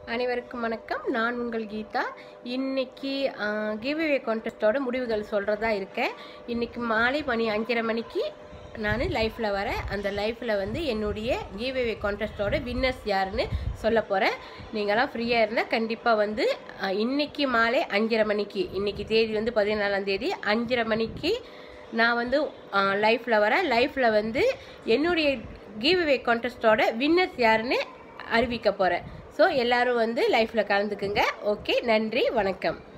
அனைவருக்கும் வணக்கம். நான் உங்கள் கீதா. இன்னைக்கு கிவ்அவே கான்டெஸ்ட்டோட முடிவுகள் சொல்கிறதா இருக்கேன். இன்னைக்கு மாலை மணி 5:30 மணிக்கு நான் லைஃப்பில் வரேன். அந்த லைஃப்பில் வந்து என்னுடைய கிவ்அவே கான்டெஸ்ட்டோட வின்னர்ஸ் யாருன்னு சொல்ல போகிறேன். நீங்களாம் ஃப்ரீயாக இருந்தால் கண்டிப்பாக வந்து இன்னைக்கு மாலை 5:30 மணிக்கு, இன்னைக்கு தேதி வந்து 14ஆம் தேதி 5:30 மணிக்கு நான் வந்து லைஃப்பில் வரேன். லைஃப்பில் வந்து என்னுடைய கிவ்அவே கான்டெஸ்ட்டோட வின்னர்ஸ் யாருன்னு அறிவிக்க போகிறேன். ஸோ எல்லோரும் வந்து லைஃப்பில் கலந்துக்குங்க. ஓகே, நன்றி, வணக்கம்.